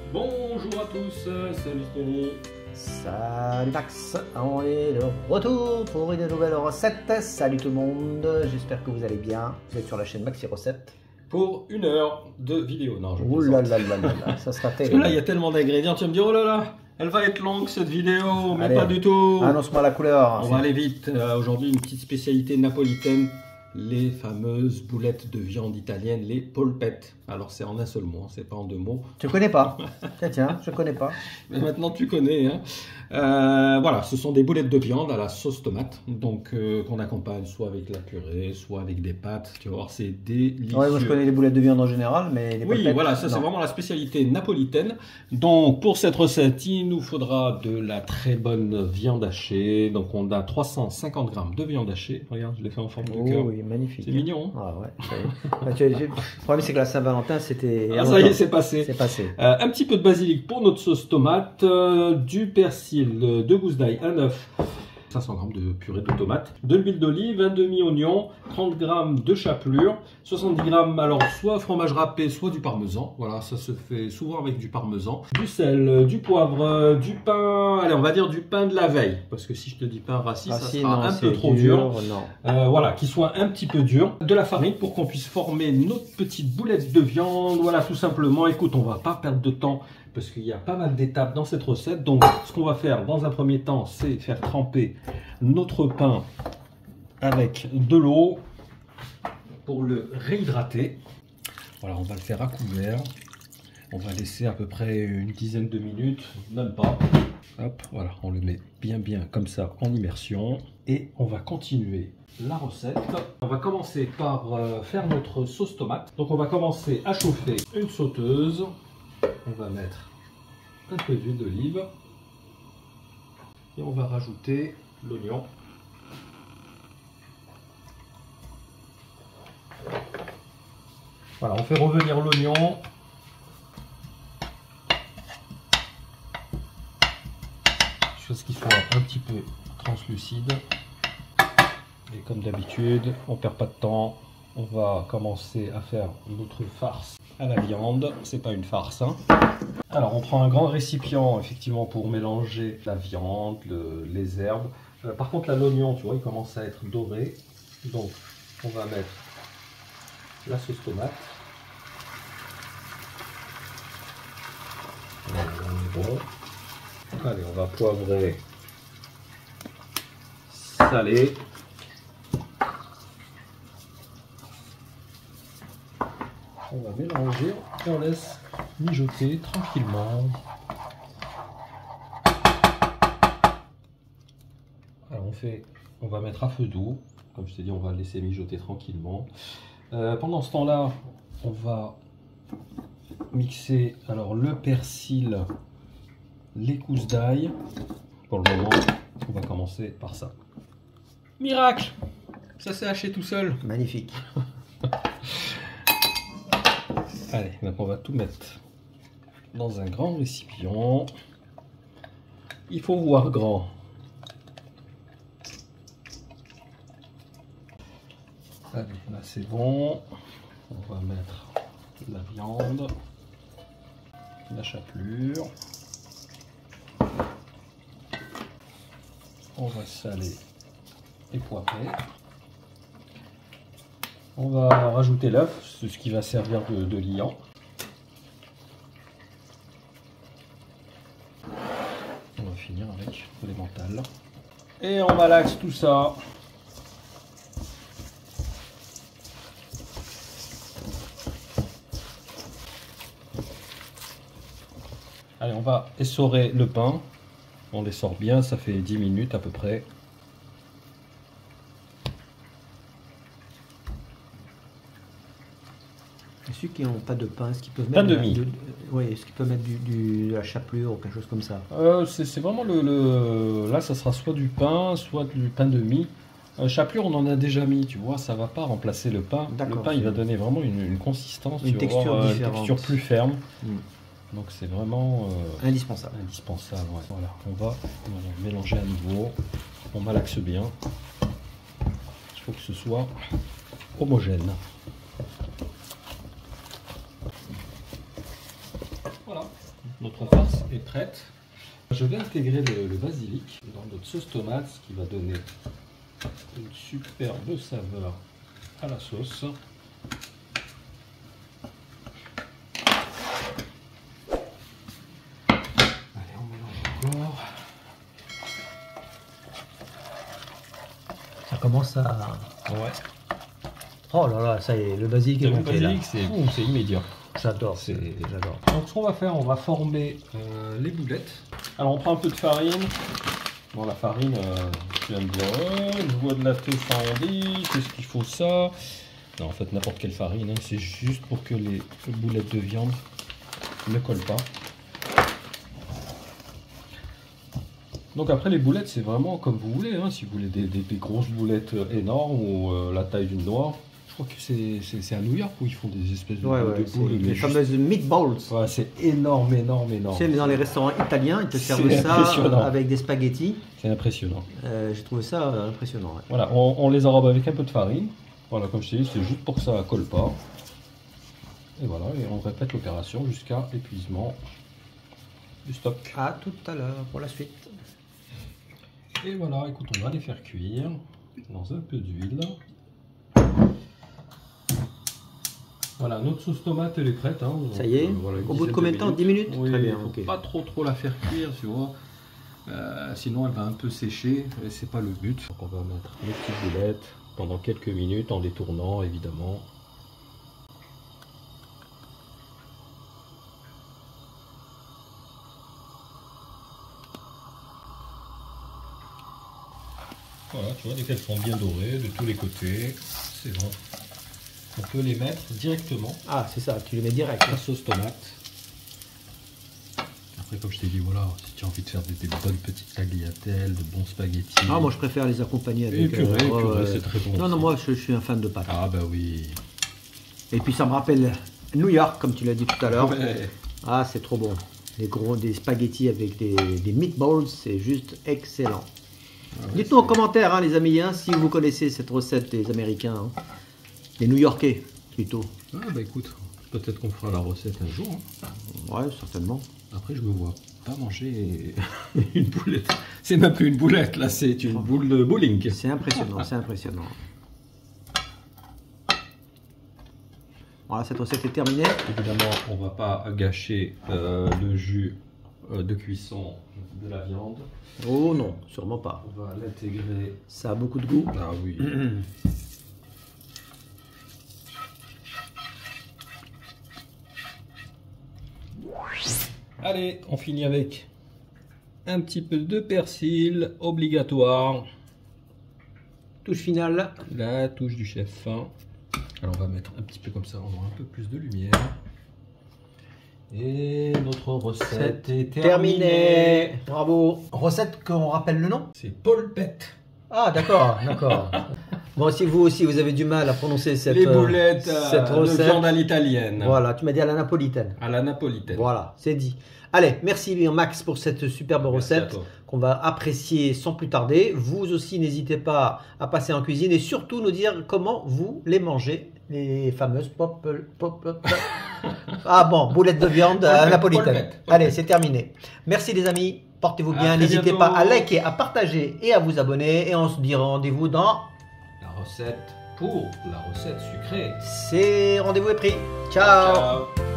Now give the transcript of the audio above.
Bonjour à tous, salut Tony. Salut Max, on est de retour pour une nouvelle recette. Salut tout le monde, j'espère que vous allez bien. Vous êtes sur la chaîne Maxi Recettes. Pour 1 heure de vidéo. Non, je Ouh là là là là, ça sera Parce que terrible. là, il y a tellement d'ingrédients, tu vas me dire, oh là là, elle va être longue cette vidéo, mais Allez, pas du tout. Annonce-moi la couleur. On va aller vite. Aujourd'hui, une petite spécialité napolitaine, les fameuses boulettes de viande italienne, les polpettes. Alors, c'est en un seul mot, c'est pas en 2 mots. Tu connais pas? Tiens, je connais pas. Mais maintenant, tu connais. Hein. Voilà, ce sont des boulettes de viande à la sauce tomate, donc qu'on accompagne soit avec la purée, soit avec des pâtes. Tu vas voir, c'est délicieux. Ouais, moi je connais les boulettes de viande en général, mais les Oui, polpettes, voilà, ça c'est vraiment la spécialité napolitaine. Donc pour cette recette, il nous faudra de la très bonne viande hachée. Donc on a 350 grammes de viande hachée. Regarde, je l'ai fait en forme de cœur. Oui, magnifique. C'est mignon. Ah ouais, ça y est. Le problème c'est que la Saint-Valentin c'était... Ah, ça y est, c'est passé. C'est passé. Un petit peu de basilic pour notre sauce tomate, du persil, 2 gousses d'ail, un œuf, 500 g de purée de tomate, de l'huile d'olive, un demi-oignon, 30 g de chapelure, 70 g alors soit fromage râpé, soit du parmesan. Voilà, ça se fait souvent avec du parmesan. Du sel, du poivre, du pain, allez on va dire du pain de la veille, parce que si je te dis pain rassis, ça sera un peu trop dur. Voilà, qu'il soit un petit peu dur. De la farine pour qu'on puisse former notre petite boulette de viande. Voilà, tout simplement. Écoute, on va pas perdre de temps parce qu'il y a pas mal d'étapes dans cette recette. Donc, ce qu'on va faire dans un premier temps, c'est faire tremper notre pain avec de l'eau pour le réhydrater. Voilà, on va le faire à couvert. On va laisser à peu près une dizaine de minutes, même pas. Hop, voilà, on le met bien comme ça en immersion. Et on va continuer la recette. On va commencer par faire notre sauce tomate. Donc on va commencer à chauffer une sauteuse. On va mettre un peu d'huile d'olive. Et on va rajouter l'oignon. Voilà, on fait revenir l'oignon. Chose qui soit un petit peu translucide. Et comme d'habitude, on perd pas de temps. On va commencer à faire notre farce à la viande. C'est pas une farce, hein. Alors, on prend un grand récipient, effectivement, pour mélanger la viande, les herbes. Par contre, là, l'oignon, tu vois, il commence à être doré. Donc, on va mettre la sauce tomate. Voilà, on est bon. Allez, on va poivrer, saler. On va mélanger et on laisse mijoter tranquillement. Alors on va mettre à feu doux. Comme je t'ai dit, on va laisser mijoter tranquillement. Pendant ce temps-là, on va mixer alors le persil, les gousses d'ail. Pour le moment, on va commencer par ça. Miracle! Ça s'est haché tout seul. Magnifique. Allez, donc on va tout mettre dans un grand récipient. Il faut voir grand. Allez, là c'est bon. On va mettre la viande, la chapelure. On va saler et poivrer. On va rajouter l'œuf, c'est ce qui va servir de liant. On va finir avec l'emmental. Et on malaxe tout ça. Allez, on va essorer le pain. On l'essore bien, ça fait 10 minutes à peu près. Ceux qui n'ont pas de pain, est-ce qu'ils peuvent Pain mettre de mie. Oui, est-ce qu'ils peuvent mettre de la chapelure ou quelque chose comme ça? C'est vraiment là, ça sera soit du pain, soit du pain de mie. Chapelure, on en a déjà mis, tu vois, ça va pas remplacer le pain. Le pain, il va donner vraiment une consistance, une texture différente, une texture plus ferme. Donc c'est vraiment indispensable. Indispensable, ouais. Voilà, on va mélanger à nouveau. On malaxe bien. Il faut que ce soit homogène. notre farce est prête. Je vais intégrer le basilic dans notre sauce tomate, ce qui va donner une superbe saveur à la sauce. Allez, on mélange encore. Ça commence à... Ouais. Oh là là, ça y est, le basilic est Le monté là. basilic, c'est immédiat. J'adore, J'adore. Donc ce qu'on va faire, on va former les boulettes. Alors on prend un peu de farine. Bon, la farine, tu vas me dire, je vois de la T110, qu'est-ce qu'il faut ça? Non, en fait, n'importe quelle farine, hein, c'est juste pour que les boulettes de viande ne collent pas. Donc après, les boulettes, c'est vraiment comme vous voulez, hein, si vous voulez des grosses boulettes énormes ou la taille d'une noix. Je crois que c'est à New York où ils font des espèces de boules. Les fameuses meatballs. Ouais, c'est énorme, énorme, énorme. Tu sais, mais dans les restaurants italiens, ils te servent ça avec des spaghettis. C'est impressionnant. J'ai trouvé ça impressionnant. Ouais. Voilà, on les enrobe avec un peu de farine. Voilà, comme je t'ai dit, c'est juste pour que ça ne colle pas. Et voilà, et on répète l'opération jusqu'à épuisement du stock. À tout à l'heure pour la suite. Et voilà, écoute, on va les faire cuire dans un peu d'huile. Voilà, notre sauce tomate, elle est prête. Hein. Ça y est, voilà, au bout de combien de temps? 10 minutes? Oui, Très bien, faut ok. pas trop la faire cuire, tu vois. Sinon, elle va un peu sécher, et c'est pas le but. Donc, on va mettre les petites boulettes pendant quelques minutes en les tournant, évidemment. Voilà, tu vois, dès qu'elles sont bien dorées de tous les côtés, c'est bon. On peut les mettre directement. Ah, c'est ça, tu les mets direct. La sauce tomate. Après, comme je t'ai dit, voilà, si tu as envie de faire des bonnes petites tagliatelles, de bons spaghettis. Ah, moi je préfère les accompagner avec... Et purée, c'est très bon. Non, moi je suis un fan de pâtes. Ah bah oui. Et puis ça me rappelle New York, comme tu l'as dit tout à l'heure. Ouais. Ah, c'est trop bon. Des spaghettis avec des meatballs, c'est juste excellent. Ah ouais, Dites-nous en commentaire, hein, les amis, hein, si vous connaissez cette recette des Américains, hein, des New-Yorkais plutôt. Ah bah écoute, peut-être qu'on fera la recette un jour. Hein. Ouais, certainement. Après, je me vois pas manger une boulette. C'est même plus une boulette, là, c'est une boule de bowling. C'est impressionnant, c'est impressionnant. Voilà, cette recette est terminée. Évidemment, on va pas gâcher le jus de cuisson de la viande. Oh non, sûrement pas. On va l'intégrer. Ça a beaucoup de goût. Ah oui. Allez, on finit avec un petit peu de persil, obligatoire. Touche finale. La touche du chef. Alors on va mettre un petit peu comme ça, on aura un peu plus de lumière. Et notre recette est terminée. Bravo. Recette qu'on rappelle le nom? C'est polpette. Ah d'accord, d'accord. Bon, si vous aussi vous avez du mal à prononcer Les boulettes cette de recette, viande à l'italienne. voilà, tu m'as dit à la napolitaine. À la napolitaine. Voilà, c'est dit. Allez, merci Max pour cette superbe Merci à recette toi. qu'on va apprécier sans plus tarder. Vous aussi, n'hésitez pas à passer en cuisine et surtout nous dire comment vous les mangez, les fameuses Ah bon, boulettes de viande napolitaine. Polpette. Allez, c'est terminé. Merci les amis, portez-vous bien. À très N'hésitez bientôt. pas à liker, à partager et à vous abonner. Et on se dit rendez-vous dans... La recette pour la recette sucrée. C'est rendez-vous est pris. Ciao. Ciao.